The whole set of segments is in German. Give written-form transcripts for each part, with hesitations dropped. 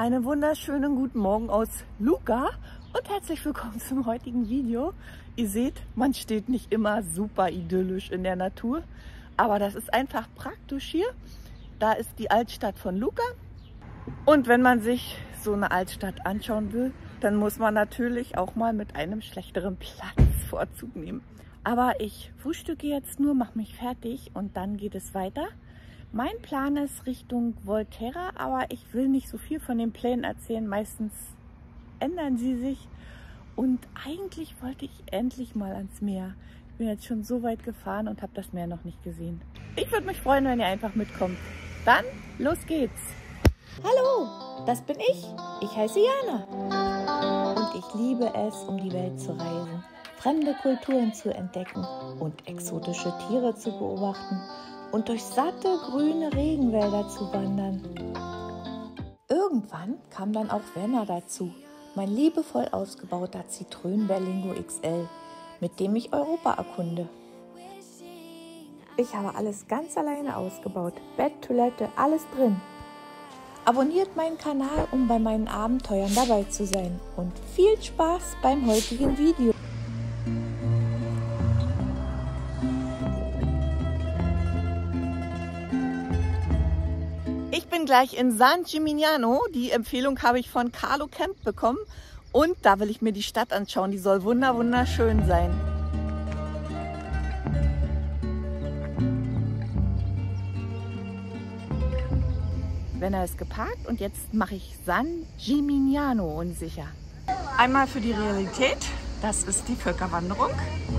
Einen wunderschönen guten Morgen aus Lucca und herzlich willkommen zum heutigen Video. Ihr seht, man steht nicht immer super idyllisch in der Natur, aber das ist einfach praktisch hier. Da ist die Altstadt von Lucca und wenn man sich so eine Altstadt anschauen will, dann muss man natürlich auch mal mit einem schlechteren Platz Vorzug nehmen. Aber ich frühstücke jetzt nur, mache mich fertig und dann geht es weiter. Mein Plan ist Richtung Volterra, aber ich will nicht so viel von den Plänen erzählen. Meistens ändern sie sich. Und eigentlich wollte ich endlich mal ans Meer. Ich bin jetzt schon so weit gefahren und habe das Meer noch nicht gesehen. Ich würde mich freuen, wenn ihr einfach mitkommt. Dann, los geht's! Hallo, das bin ich. Ich heiße Jana. Und ich liebe es, um die Welt zu reisen, fremde Kulturen zu entdecken und exotische Tiere zu beobachten und durch satte, grüne Regenwälder zu wandern. Irgendwann kam dann auch Werner dazu, mein liebevoll ausgebauter Citroën Berlingo XL, mit dem ich Europa erkunde. Ich habe alles ganz alleine ausgebaut, Bett, Toilette, alles drin. Abonniert meinen Kanal, um bei meinen Abenteuern dabei zu sein und viel Spaß beim heutigen Video. Ich bin gleich in San Gimignano. Die Empfehlung habe ich von Carlo Camp bekommen und da will ich mir die Stadt anschauen. Die soll wunderschön sein. Werner ist geparkt und jetzt mache ich San Gimignano unsicher. Einmal für die Realität, das ist die Völkerwanderung.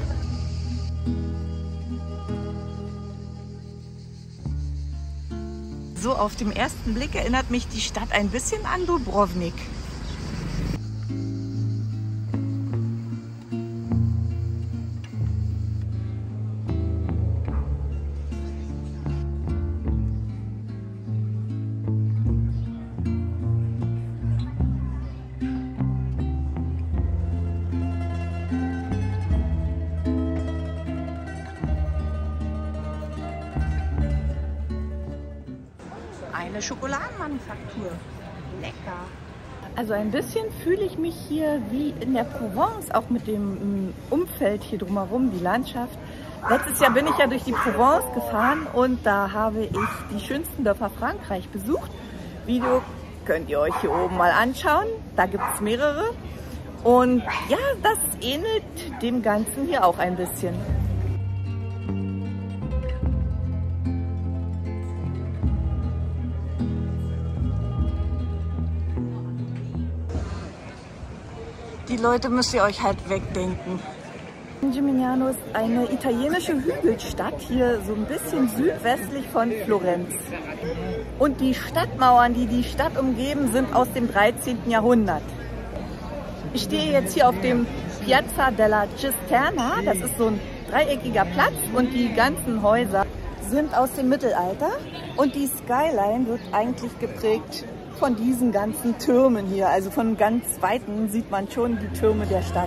So auf den ersten Blick erinnert mich die Stadt ein bisschen an Dubrovnik. Eine Schokoladenmanufaktur. Lecker. Also ein bisschen fühle ich mich hier wie in der Provence, auch mit dem Umfeld hier drumherum, die Landschaft. Letztes Jahr bin ich ja durch die Provence gefahren und da habe ich die schönsten Dörfer Frankreich besucht. Video könnt ihr euch hier oben mal anschauen. Da gibt es mehrere. Und ja, das ähnelt dem Ganzen hier auch ein bisschen. Die Leute müsst ihr euch halt wegdenken. San Gimignano ist eine italienische Hügelstadt, hier so ein bisschen südwestlich von Florenz. Und die Stadtmauern, die die Stadt umgeben, sind aus dem 13. Jahrhundert. Ich stehe jetzt hier auf dem Piazza della Cisterna, das ist so ein dreieckiger Platz und die ganzen Häuser sind aus dem Mittelalter. Und die Skyline wird eigentlich geprägt von diesen ganzen Türmen hier, also von ganz Weitem sieht man schon die Türme der Stadt.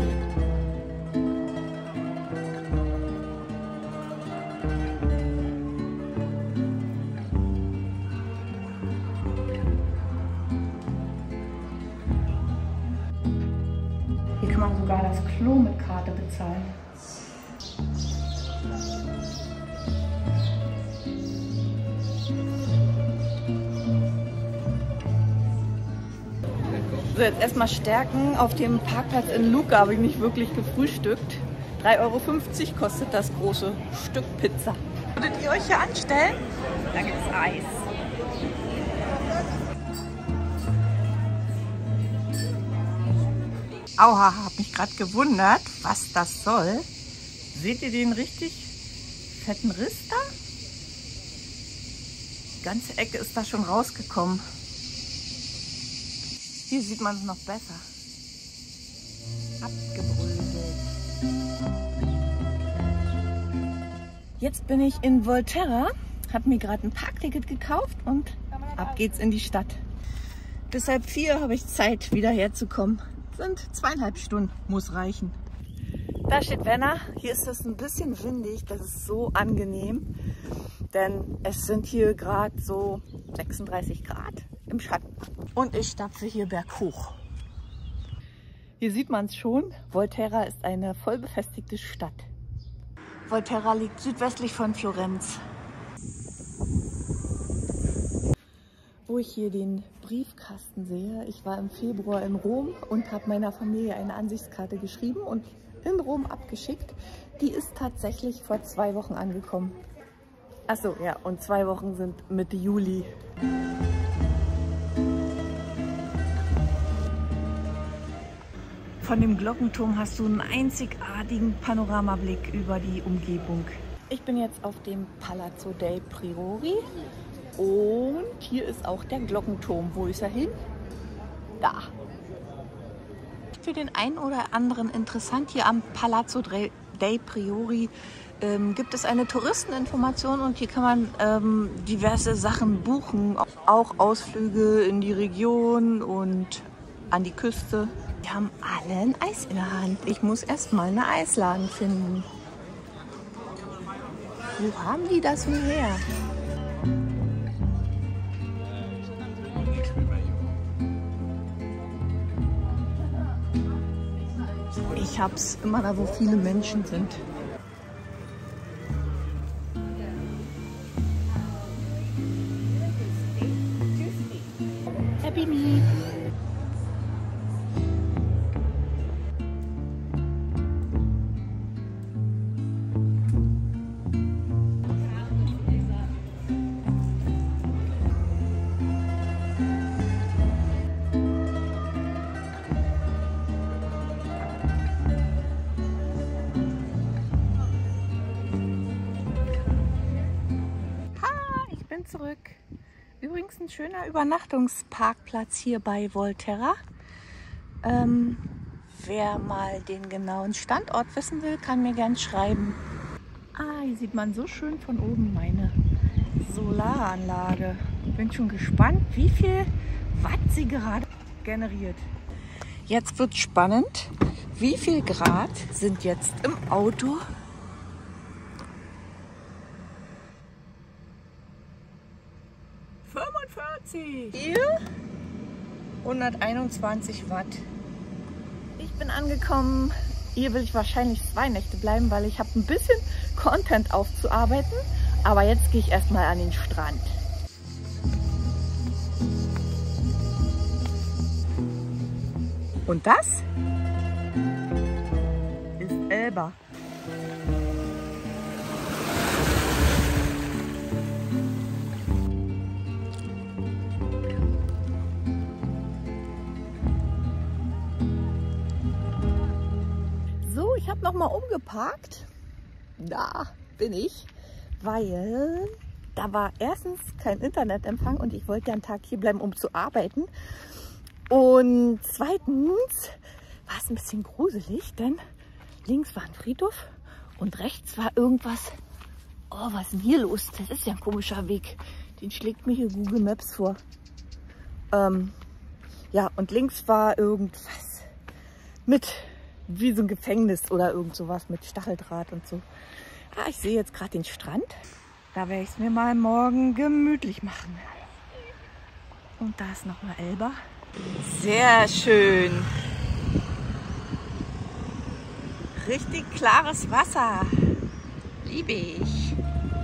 Hier kann man sogar das Klo mit Karte bezahlen. So, jetzt erstmal stärken. Auf dem Parkplatz in Lucca habe ich nicht wirklich gefrühstückt. 3,50 € kostet das große Stück Pizza. Würdet ihr euch hier anstellen? Da gibt es Eis. Aua, habe mich gerade gewundert, was das soll. Seht ihr den richtig fetten Riss da? Die ganze Ecke ist da schon rausgekommen. Hier sieht man es noch besser. Abgebröselt. Jetzt bin ich in Volterra, habe mir gerade ein Parkticket gekauft und ab geht's in die Stadt. Bis 3:30 habe ich Zeit, wieder herzukommen. Sind 2,5 Stunden, muss reichen. Da steht Werner. Hier ist es ein bisschen windig, das ist so angenehm. Denn es sind hier gerade so 36 Grad im Schatten. und ich stapfe hier berghoch. Hier sieht man es schon, Volterra ist eine voll befestigte Stadt. Volterra liegt südwestlich von Florenz. Wo ich hier den Briefkasten sehe, ich war im Februar in Rom und habe meiner Familie eine Ansichtskarte geschrieben und in Rom abgeschickt. Die ist tatsächlich vor 2 Wochen angekommen. Achso, ja, und 2 Wochen sind Mitte Juli. Von dem Glockenturm hast du einen einzigartigen Panoramablick über die Umgebung. Ich bin jetzt auf dem Palazzo dei Priori und hier ist auch der Glockenturm. Wo ist er hin? Da. Für den einen oder anderen interessant, hier am Palazzo dei Priori gibt es eine Touristeninformation und hier kann man diverse Sachen buchen. Auch Ausflüge in die Region und an die Küste. Die haben alle ein Eis in der Hand. Ich muss erst mal eine Eisladen finden. Wo haben die das nur her? Ich hab's immer da, wo viele Menschen sind. Happy Me. Zurück. Übrigens ein schöner Übernachtungsparkplatz hier bei Volterra. Wer mal den genauen Standort wissen will, kann mir gern schreiben. Hier sieht man so schön von oben meine Solaranlage. Bin schon gespannt, wie viel Watt sie gerade generiert. Jetzt wird spannend. Wie viel Grad sind jetzt im Auto? 45. Hier 121 Watt. Ich bin angekommen. Hier will ich wahrscheinlich 2 Nächte bleiben, weil ich habe ein bisschen Content aufzuarbeiten. Aber jetzt gehe ich erstmal an den Strand. Und das ist Elba. Ich habe noch mal umgeparkt. Da bin ich, weil da war erstens kein Internetempfang und ich wollte ja einen Tag hier bleiben, um zu arbeiten. Und zweitens war es ein bisschen gruselig, denn links war ein Friedhof und rechts war irgendwas. Oh, was ist denn hier los? Das ist ja ein komischer Weg. Den schlägt mir hier Google Maps vor. Ja, und links war irgendwas mit wie so ein Gefängnis oder irgend sowas mit Stacheldraht und so. Ich sehe jetzt gerade den Strand. Da werde ich es mir mal morgen gemütlich machen. Und da ist nochmal Elba. Sehr schön. Richtig klares Wasser. Liebe ich.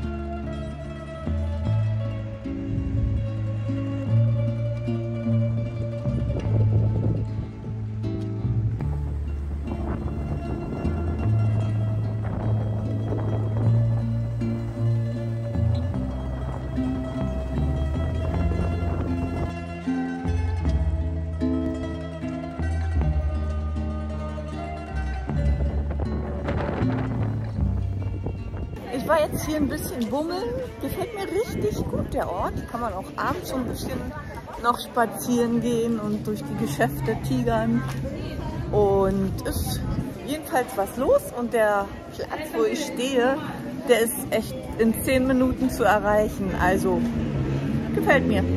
Ich war jetzt hier ein bisschen bummeln. Gefällt mir richtig gut, der Ort. Kann man auch abends so ein bisschen noch spazieren gehen und durch die Geschäfte tigern. Und ist jedenfalls was los. Und der Platz, wo ich stehe, der ist echt in 10 Minuten zu erreichen. Also gefällt mir.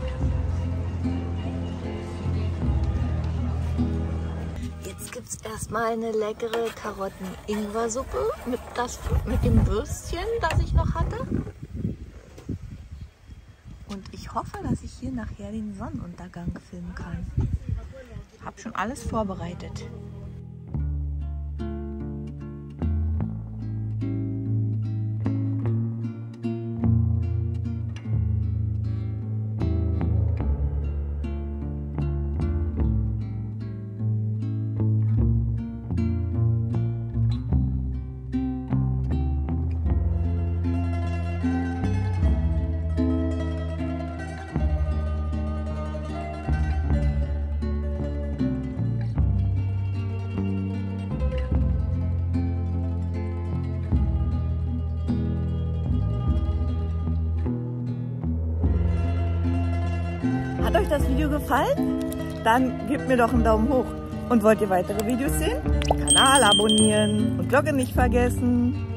Erstmal eine leckere Karotten-Ingwer-Suppe mit dem Würstchen, das ich noch hatte. Und ich hoffe, dass ich hier nachher den Sonnenuntergang filmen kann. Hab schon alles vorbereitet. Hat euch das Video gefallen? Dann gebt mir doch einen Daumen hoch. Und wollt ihr weitere Videos sehen? Kanal abonnieren und Glocke nicht vergessen.